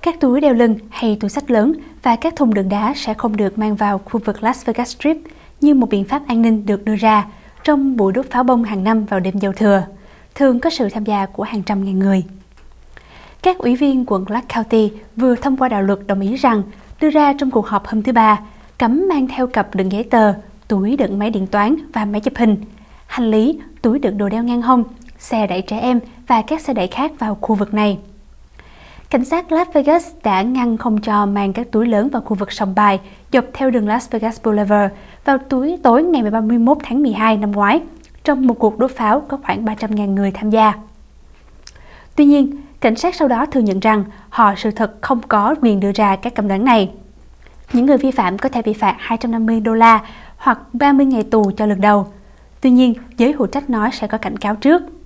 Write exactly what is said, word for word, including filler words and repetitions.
Các túi đeo lưng hay túi xách lớn và các thùng đựng đá sẽ không được mang vào khu vực Las Vegas Strip như một biện pháp an ninh được đưa ra trong buổi đốt pháo bông hàng năm vào đêm giao thừa, thường có sự tham gia của hàng trăm ngàn người. Các ủy viên quận Clark County vừa thông qua đạo luật đồng ý rằng đưa ra trong cuộc họp hôm thứ Ba cấm mang theo cặp đựng giấy tờ, túi đựng máy điện toán và máy chụp hình, hành lý, túi đựng đồ đeo ngang hông, xe đẩy trẻ em và các xe đẩy khác vào khu vực này. Cảnh sát Las Vegas đã ngăn không cho mang các túi lớn vào khu vực sòng bài dọc theo đường Las Vegas Boulevard vào túi tối ngày ba mươi mốt tháng mười hai năm ngoái, trong một cuộc đốt pháo có khoảng ba trăm ngàn người tham gia. Tuy nhiên, cảnh sát sau đó thừa nhận rằng họ sự thật không có quyền đưa ra các cấm đoán này. Những người vi phạm có thể bị phạt hai trăm năm mươi đô la hoặc ba mươi ngày tù cho lần đầu. Tuy nhiên, giới hữu trách nói sẽ có cảnh cáo trước.